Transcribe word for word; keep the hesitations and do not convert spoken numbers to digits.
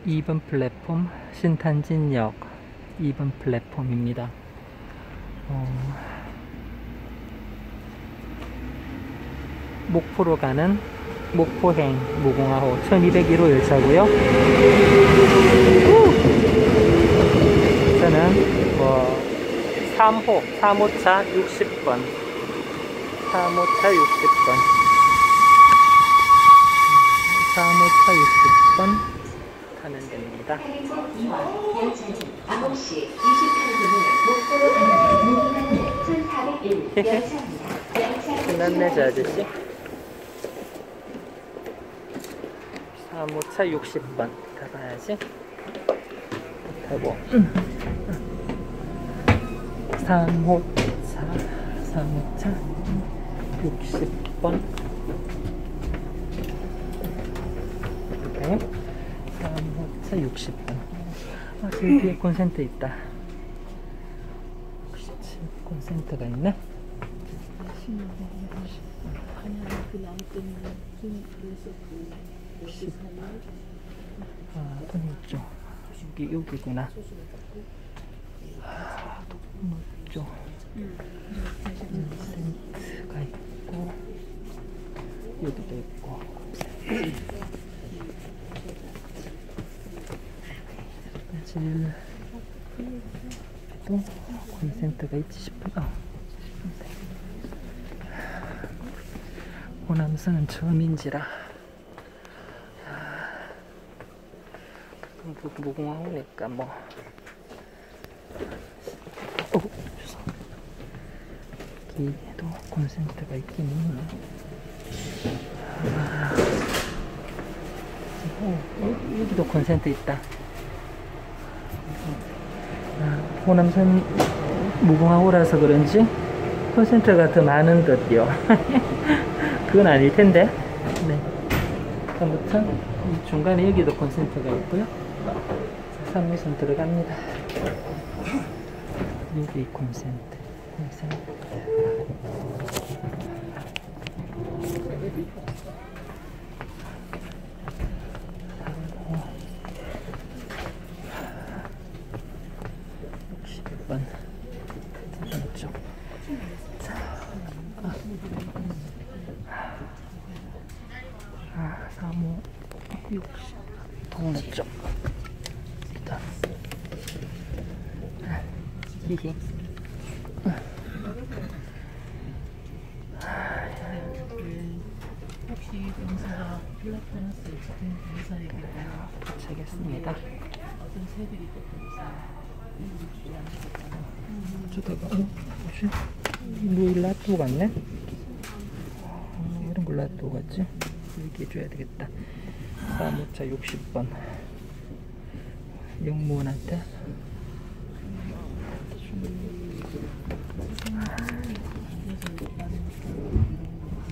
이 번 플랫폼 신탄진역 이 번 플랫폼입니다. 어, 목포로 가는 목포행 무궁화호 천이백일 호 열차고요. 저는 뭐 삼 호, 삼 호차 육십 번 삼 호차 육십 번 삼 호차 육십 번 타면 됩니다. 끝났네 저 아저씨. 삼 호차 육십 번 타봐야지. 타고 삼 호차 삼 호차 육십 번 이렇게 삼 호차 육십 번. 아, 저기 뒤에 콘센트 있다. 콘센트가 있네. 아, 동물죠. 여기, 여기구나. 아, 동물죠. 콘센트가 있고, 여기도 있고. 사실, 또 콘센트가 있지 싶어도. 호남선은 처음인지라. 무궁화 오니까 뭐. 어, 여기에도 콘센트가 있긴 있네. 아, 오, 여기도 콘센트 있다. 아, 호남선 무궁화호라서 그런지 콘센트가 더 많은 듯요. 그건 아닐 텐데. 네. 아무튼 중간에 여기도 콘센트가 있고요. 삼 호선 들어갑니다. 여기 콘센트. 콘센트. 육십 번. 이쪽. 자. 아, 삼 호 육십. 동네 쪽. 일단. 히히. 혹시 용사가 플랫폼스 지금 용사에게요. 도착했습니다. 어떤 새들이 저다가 어? 뭐지? 루일라또 같네? 어, 이런 걸 라또 같지? 얘기해줘야 되겠다. 삼 호차 육십 번 영무원한테